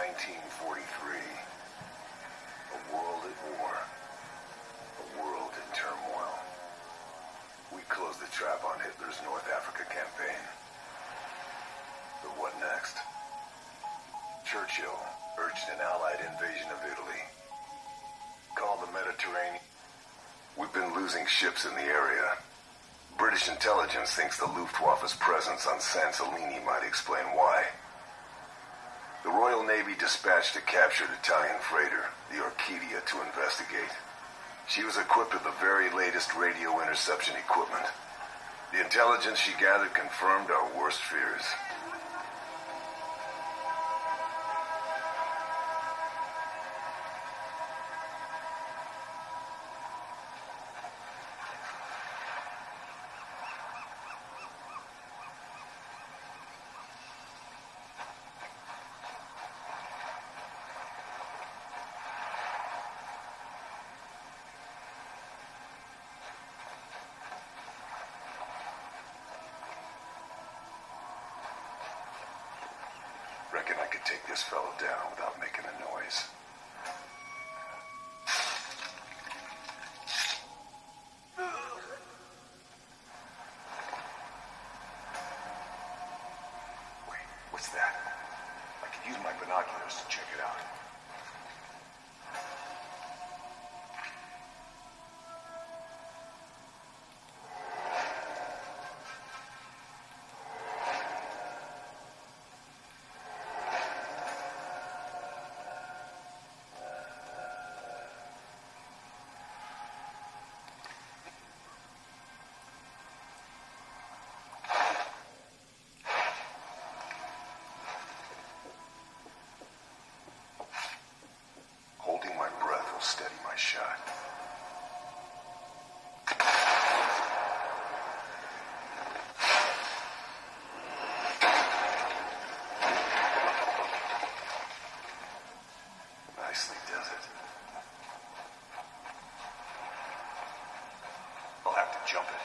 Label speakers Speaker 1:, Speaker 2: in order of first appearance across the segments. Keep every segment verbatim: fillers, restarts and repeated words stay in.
Speaker 1: nineteen forty-three. A world at war. A world in turmoil. We closed the trap on Hitler's North Africa campaign. But what next? Churchill urged an Allied invasion of Italy. Called the Mediterranean. We've been losing ships in the area. British intelligence thinks the Luftwaffe's presence on San Celini might explain why. The Royal Navy dispatched a captured Italian freighter, the Orchidia, to investigate. She was equipped with the very latest radio interception equipment. The intelligence she gathered confirmed our worst fears. Reckon I could take this fellow down without making a noise. Wait, what's that? I could use my binoculars to check it out. Steady my shot. Nicely does it. I'll have to jump it.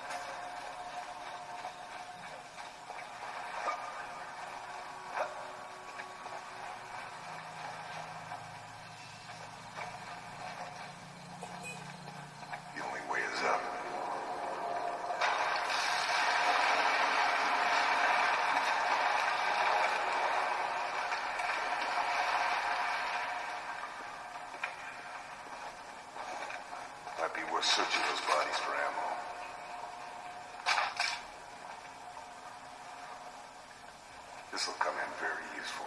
Speaker 1: Might be worth searching those bodies for ammo. This'll come in very useful.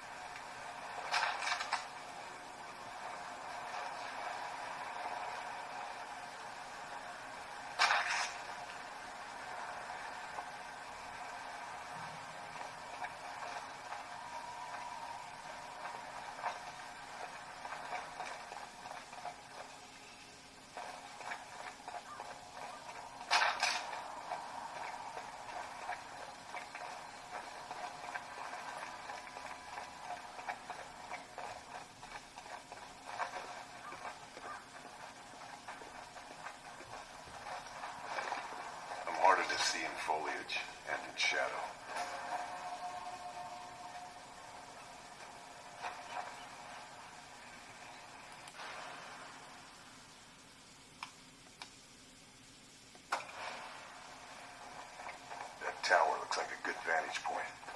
Speaker 1: To see in foliage and in shadow. That tower looks like a good vantage point.